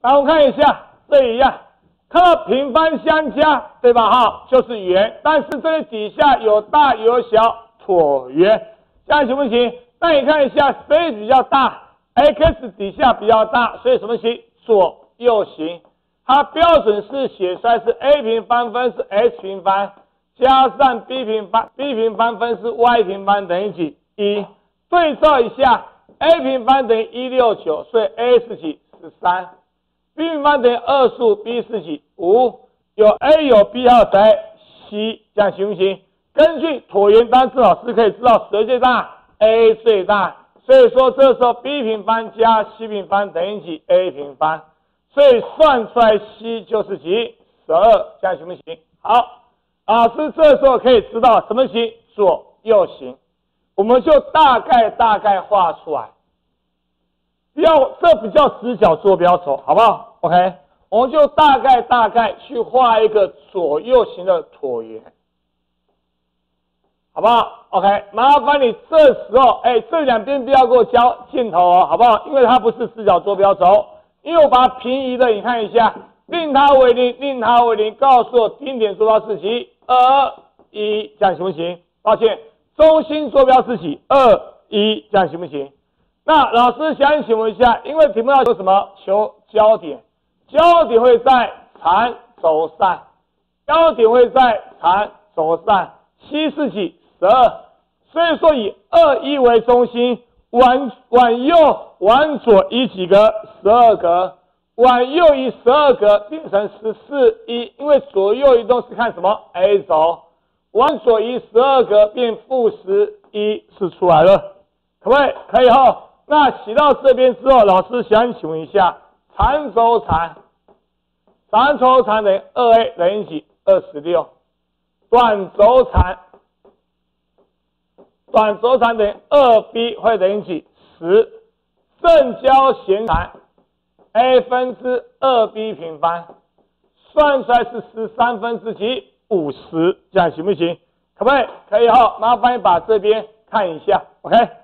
来，我们看一下，这一样，看到平方相加，对吧？哈，就是圆，但是这里底下有大有小，椭圆，这样行不行？那你看一下，谁比较大 ？x 底下比较大，所以什么形？左右行。它标准式写出来是 a 平方分是 x 平方加上 b 平方分是 y 平方等于几？1。对照一下 ，a 平方等于169，所以 a 是几？13。b 平方等于25，b 是几？5。有 a 有 b 还有谁 ？c， 这样行不行？根据椭圆单字，老师可以知道谁最大 ？a 最大。所以说这时候 b 平方加 c 平方等于几 ？a 平方。所以算出来 c 就是几？12，这样行不行？好，老师这时候可以知道什么形？左右行，我们就大概画出来。这不叫直角坐标轴，好不好 ？OK， 我们就大概去画一个左右行的椭圆，好不好 ？OK， 麻烦你这时候，这两边不要给我交箭头哦，好不好？因为它不是直角坐标轴。因为我把它平移的，你看一下，令它为0，告诉我顶点坐标是几？2、1，这样行不行？抱歉，中心坐标是几？2、1，这样行不行？那老师想请问一下，因为题目要求什么？求交点，交点会在长轴上，交点会在长轴上，7是几？12，所以说以2、1为中心。往右往左移几格？12格，往右移12格变成14、1，因为左右移动是看什么 ？A 轴，往左移12格变-11是出来了，可不可以？可以哈。那写到这边之后，老师想请问一下，长轴长等于 2a 等于几？26，短轴长等于 2b 会等于几？10，正交弦长 a 分之 2b 平方，算出来是13分之几？50，这样行不行？可不可以？可以哈，麻烦你把这边看一下 ，OK。